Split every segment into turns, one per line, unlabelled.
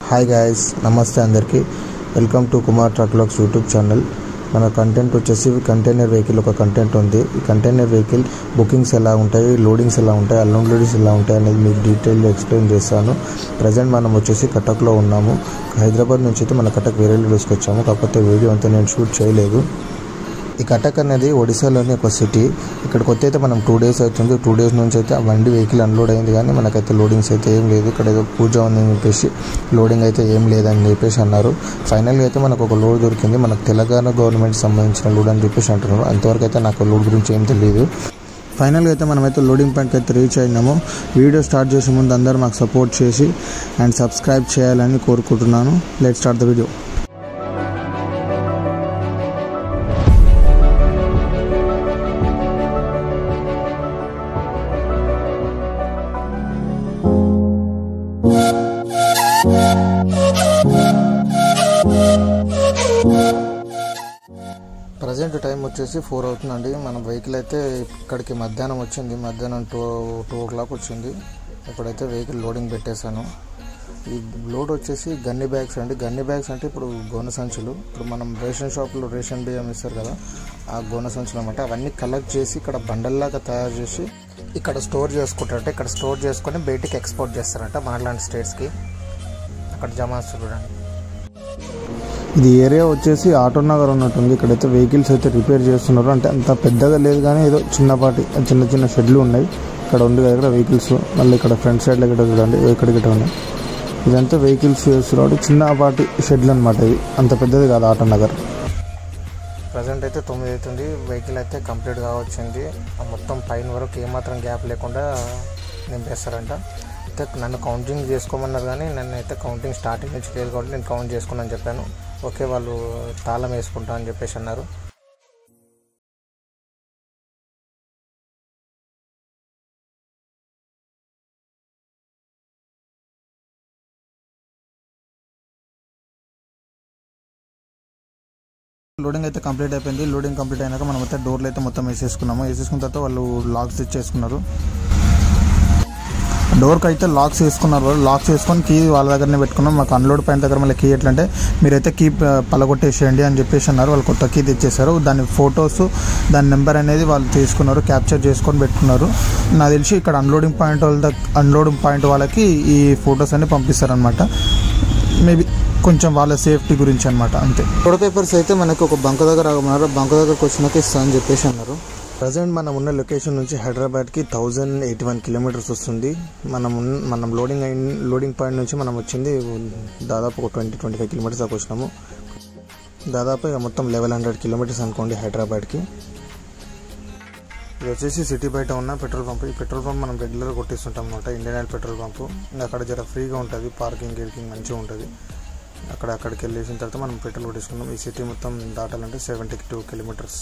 Hi guys, నమస్తే అందరికీ. Welcome to Kumar truck logs YouTube channel. మన కంటెంట్ వచ్చేసి కంటైనర్ వెహికల్ ఒక కంటెంట్ ఉంది. ఈ కంటైనర్ వెహికల్ బుకింగ్స్ ఎలా ఉంటాయి, లోడింగ్స్ ఎలా ఉంటాయి, అన్లోడింగ్స్ ఎలా ఉంటాయి అనేది మీకు డీటెయిల్గా ఎక్స్ప్లెయిన్ చేస్తాను. ప్రజెంట్ మనం వచ్చేసి కటక్లో ఉన్నాము. హైదరాబాద్ నుంచి అయితే మన కటక్ వేరే తీసుకొచ్చాము. కాకపోతే వీడియో అంతా నేను షూట్ చేయలేదు. ఈ కటక్ అనేది ఒడిశాలోని ఒక సిటీ. ఇక్కడికి వస్తే అయితే మనం 2 days అవుతుంది. 2 days నుంచి అయితే ఆ బండి వెహికల్ అన్లోడ్ అయింది, కానీ మనకైతే లోడింగ్స్ అయితే ఏం లేదు. ఇక్కడ ఏదో పూజ ఉందని చెప్పేసి లోడింగ్ అయితే ఏం లేదని చెప్పేసి అన్నారు. ఫైనల్గా అయితే మనకు ఒక లోడ్ దొరికింది. మనకు తెలంగాణ గవర్నమెంట్ సంబంధించిన లోడ్ అని చెప్పేసి అంటున్నారు. అంతవరకు అయితే నాకు లోడ్ గురించి ఏం తెలియదు. ఫైనల్గా అయితే మనమైతే లోడింగ్ పాయింట్కి అయితే రీచ్ అయినాము. వీడియో స్టార్ట్ చేసే ముందు అందరూ మాకు సపోర్ట్ చేసి అండ్ సబ్స్క్రైబ్ చేయాలని కోరుకుంటున్నాను. Let's start the video. Present time వచ్చేసి 4 అవుతుందండి. మన వెహికల్ అయితే ఇక్కడికి మధ్యాహ్నం వచ్చింది. మధ్యాహ్నం 2 o'clock వచ్చింది. ఇప్పుడైతే వెహికల్ లోడింగ్ పెట్టేశాను. ఈ లోడ్ వచ్చేసి గన్ని బ్యాగ్స్ అండి. గన్ని బ్యాగ్స్ అంటే ఇప్పుడు గోనె సంచులు. ఇప్పుడు మనం రేషన్ షాప్లో రేషన్ బియ్యం ఇస్తారు కదా, ఆ గోనె సంచులు అనమాట. అవన్నీ కలెక్ట్ చేసి ఇక్కడ బండల్లాగా తయారు చేసి ఇక్కడ స్టోర్ చేసుకుంటారంటే, ఇక్కడ స్టోర్ చేసుకొని బయటికి ఎక్స్పోర్ట్ చేస్తారంట మనలాంటి స్టేట్స్కి. అక్కడ జమాస్తారు చూడండి. ఇది ఏరియా వచ్చేసి ఆటో నగర్ ఉన్నట్టుంది. ఇక్కడైతే వెహికల్స్ అయితే రిపేర్ చేస్తున్నారు. అంటే అంత పెద్దగా లేదు, కానీ ఏదో చిన్నపాటి చిన్న షెడ్లు ఉన్నాయి. ఇక్కడ ఉంది కదా ఇక్కడ వెహికల్స్. మళ్ళీ ఇక్కడ ఫ్రంట్ సైడ్లో గిట్ట చూడండి, ఇక్కడ గిట్ట ఉన్నాయి. ఇదంతా వెహికల్స్ చేస్తున్నారు. చిన్నపాటి షెడ్లు అనమాట. ఇది అంత పెద్దది కాదు ఆటో నగర్. ప్రజెంట్ అయితే 9 అవుతుంది. వెహికల్ అయితే కంప్లీట్గా వచ్చింది. మొత్తం పైన వరకు ఏమాత్రం గ్యాప్ లేకుండా నింపేస్తారంట. అయితే నన్ను కౌంటింగ్ చేసుకోమన్నారు, కానీ నన్ను అయితే కౌంటింగ్ స్టార్టింగ్ నుంచి లేదు కాబట్టి నేను కౌంట్ చేసుకున్నాను చెప్పాను. ఓకే, వాళ్ళు తాళం వేసుకుంటా అని చెప్పేసి అన్నారు. లోడింగ్ అయితే కంప్లీట్ అయిపోయింది. లోడింగ్ కంప్లీట్ అయినాక మనం అయితే డోర్లు అయితే మొత్తం వేసేసుకున్నాము. వేసేసుకున్న తర్వాత వాళ్ళు లాక్స్ ఇచ్చేసుకున్నారు. డోర్కి అయితే లాక్స్ వేసుకున్నారు. లాక్స్ వేసుకొని కీ వాళ్ళ దగ్గరనే పెట్టుకున్నాం. మాకు అన్లోడ్ పాయింట్ దగ్గర మళ్ళీ కీ ఎట్లంటే, మీరైతే కీ పలగొట్టేసేయండి అని చెప్పేసి అన్నారు. వాళ్ళు కొత్త కీ తెచ్చేసారు. దాని ఫొటోస్, దాని నెంబర్ అనేది వాళ్ళు తీసుకున్నారు, క్యాప్చర్ చేసుకొని పెట్టుకున్నారు. నాకు తెలిసి ఇక్కడ అన్లోడింగ్ పాయింట్ వాళ్ళకి ఈ ఫొటోస్ అన్ని పంపిస్తారనమాట. మేబీ కొంచెం వాళ్ళ సేఫ్టీ గురించి అనమాట, అంతే. ఫోటో పేపర్స్ అయితే మనకు ఒక బంక్ దగ్గర ఆగమన్నారు. బంక్ దగ్గరకు వచ్చినాక ఇస్తా అని చెప్పేసి అన్నారు. ప్రజెంట్ మనం ఉన్న లొకేషన్ నుంచి హైదరాబాద్కి 1081 kilometers వస్తుంది. మనం లోడింగ్ పాయింట్ నుంచి మనం వచ్చింది దాదాపు ఒక 20-25 kilometers దాకా వచ్చినాము. దాదాపు ఇక మొత్తం 1100 kilometers అనుకోండి హైదరాబాద్కి. ఇది వచ్చేసి సిటీ బయట ఉన్న పెట్రోల్ పంప్. ఈ పెట్రోల్ పంప్ మనం రెగ్యులర్గా కొట్టిస్తుంటాం అనమాట, ఇండియన్ ఆయిల్ పెట్రోల్ పంపు. ఇంకా అక్కడ జర ఫ్రీగా ఉంటుంది, పార్కింగ్ మంచిగా ఉంటుంది. అక్కడికి వెళ్ళేసిన తర్వాత మనం పెట్రోల్ కొట్టించుకున్నాం. ఈ సిటీ మొత్తం దాటాలంటే 72 kilometers.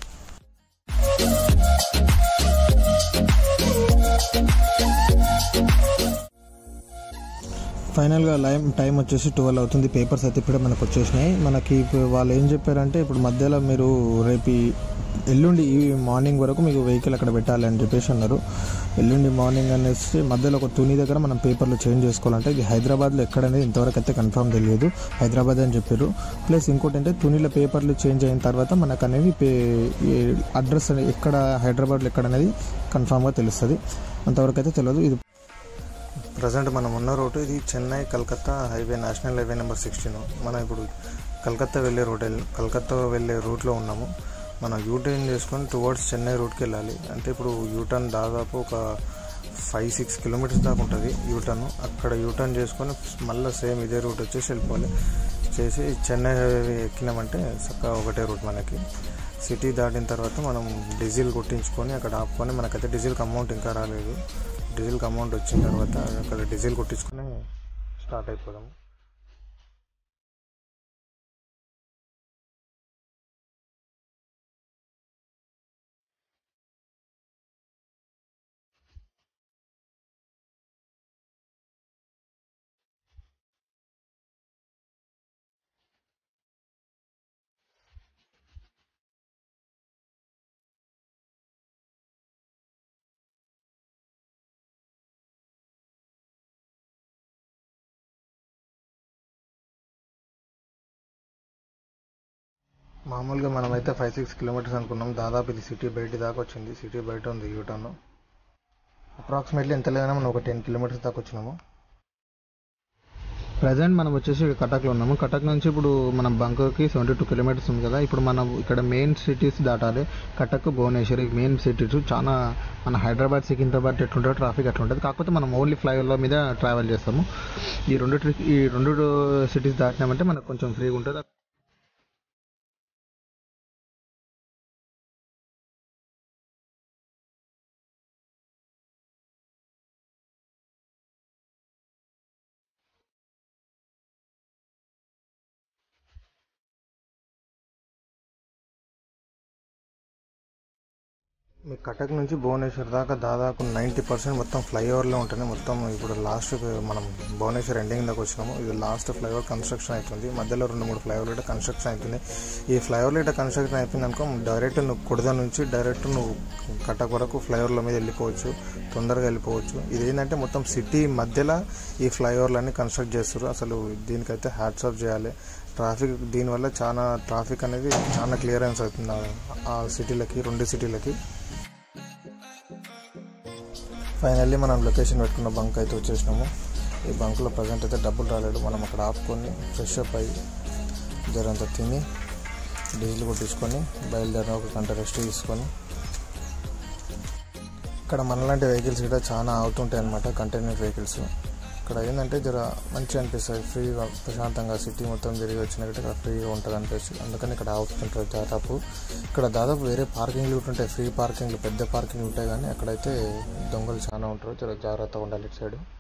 ఫైనల్గా టైం వచ్చేసి 12 అవుతుంది. పేపర్స్ అయితే ఇప్పుడే మనకు వచ్చేసినాయి. మనకి వాళ్ళు ఏం చెప్పారంటే, ఇప్పుడు మధ్యలో మీరు ఎల్లుండి ఈ మార్నింగ్ వరకు మీకు వెహికల్ అక్కడ పెట్టాలి అని చెప్పేసి అన్నారు. ఎల్లుండి మార్నింగ్ అనేసి మధ్యలో ఒక తుని దగ్గర మనం పేపర్లు చేంజ్ చేసుకోవాలంటే, ఇది హైదరాబాద్లో ఎక్కడనేది ఇంతవరకు అయితే కన్ఫర్మ్ తెలియదు. హైదరాబాద్ అని చెప్పారు. ప్లస్ ఇంకోటి అంటే, తునిలో పేపర్లు చేంజ్ అయిన తర్వాత మనకు అనేది అడ్రస్ అనేది ఎక్కడ హైదరాబాద్లో ఎక్కడ అనేది కన్ఫామ్గా తెలుస్తుంది. అంతవరకు అయితే తెలియదు. ఇది ప్రజెంట్ మనం ఉన్న రూట్ ఇది Chennai Calcutta highway, national highway number 16. మనం ఇప్పుడు కలకత్తా వెళ్ళే రూట్లో ఉన్నాము. మనం యూటర్న్ చేసుకొని టువర్డ్స్ చెన్నై రూట్కి వెళ్ళాలి. అంటే ఇప్పుడు యూటర్న్ దాదాపు ఒక 5-6 kilometers దాకా ఉంటుంది యూటర్న్. అక్కడ యూటర్న్ చేసుకొని మళ్ళీ సేమ్ ఇదే రూట్ వచ్చేసి వెళ్ళిపోవాలి. చేసి చెన్నై హైవే ఎక్కినామంటే చక్కగా ఒకటే రూట్ మనకి. సిటీ దాటిన తర్వాత మనం డీజిల్ కొట్టించుకొని అక్కడ ఆపుకొని, మనకైతే డీజిల్కి అమౌంట్ ఇంకా రాలేదు. డీజిల్కి అమౌంట్ వచ్చిన తర్వాత అక్కడ డీజిల్ కొట్టించుకొని స్టార్ట్ అయిపోదాము. మామూలుగా మనమైతే 5-6 కిలోమీటర్స్ అనుకున్నాం. దాదాపు ఇది సిటీ బయట దాకా వచ్చింది. సిటీ బయట ఉంది యూటర్న్. అప్రాక్సిమేట్లీ ఎంత లేదన్నా మనం ఒక 10 కిలోమీటర్స్ దాకా వచ్చినాము. ప్రజెంట్ మనం వచ్చేసి కటక్లో ఉన్నాము. కటక్ నుంచి ఇప్పుడు మనం బంకోకి 72 కిలోమీటర్స్ ఉంది కదా. ఇప్పుడు మనం ఇక్కడ మెయిన్ సిటీస్ దాటాలి. Cuttack, Bhubaneswar main cities. చాలా మన హైదరాబాద్, సికింద్రాబాద్ ఎట్లుంటుందో ట్రాఫిక్ అట్లా ఉంటుంది. కాకపోతే మనం ఓన్లీ ఫ్లైఓవర్ల మీద ట్రావెల్ చేస్తాము. ఈ రెండు సిటీస్ దాటినామంటే మనకు కొంచెం ఫ్రీగా ఉంటుంది. మీ కటక్ నుంచి భువనేశ్వర్ దాకా దాదాపు 90% మొత్తం ఫ్లైఓవర్లో ఉంటుంది. మొత్తం ఇప్పుడు లాస్ట్ మనం భువనేశ్వర్ ఎండింగ్ దాకా వచ్చినాము. ఇది లాస్ట్ ఫ్లైఓవర్ కన్స్ట్రక్షన్ అవుతుంది. మధ్యలో 2-3 ఫ్లైఓవర్లు ఇట్లా కన్స్ట్రక్షన్ అవుతుంది. ఈ ఫ్లైఓవర్లు ఇట్లా కన్స్ట్రక్షన్ అయిపోయింది అనుకో, డైరెక్ట్ నువ్వు కుడద నుంచి డైరెక్ట్ నువ్వు కటక్ వరకు ఫ్లైఓవర్ల మీద వెళ్ళిపోవచ్చు, తొందరగా వెళ్ళిపోవచ్చు. ఇది ఏంటంటే మొత్తం సిటీ మధ్యలో ఈ ఫ్లైఓవర్లన్నీ కన్స్ట్రక్ట్ చేస్తారు. అసలు దీనికైతే హ్యాట్స్ ఆఫ్ చేయాలి. ట్రాఫిక్ దీనివల్ల చాలా ట్రాఫిక్ అనేది చాలా క్లియరెన్స్ అవుతుంది ఆ సిటీలకి, 2 సిటీలకి. ఫైనల్లీ మనం లొకేషన్ పెట్టుకున్న బంక్ అయితే వచ్చేసినాము. ఈ బంక్లో ప్రజెంట్ అయితే డబ్బులు రాలేదు. మనం అక్కడ ఆపుకొని ఫ్రెష్ అప్ అయ్యి జరంతా తిని డీజిల్ కొట్టించుకొని బయలుదేరిన ఒక గంట రెస్ట్ తీసుకొని, ఇక్కడ మనలాంటి వెహికల్స్ కూడా చాలా అవుతుంటాయి అన్నమాట, కంటైనర్ వెహికల్స్. ఇక్కడ ఏంటంటే జర మంచిగా అనిపిస్తుంది, ఫ్రీగా ప్రశాంతంగా సిటీ మొత్తం తిరిగి వచ్చినట్టు ఇక్కడ ఫ్రీగా ఉంటుంది అనిపిస్తుంది. అందుకని ఇక్కడ ఆపుతుంటారు దాదాపు. ఇక్కడ దాదాపు వేరే పార్కింగ్లు ఉంటాయి, ఫ్రీ పార్కింగ్లు, పెద్ద పార్కింగ్లు ఉంటాయి. కానీ అక్కడైతే దొంగలు చాలా ఉంటారు, జర జాగ్రత్తగా ఉండాలి ఇటు సైడ్.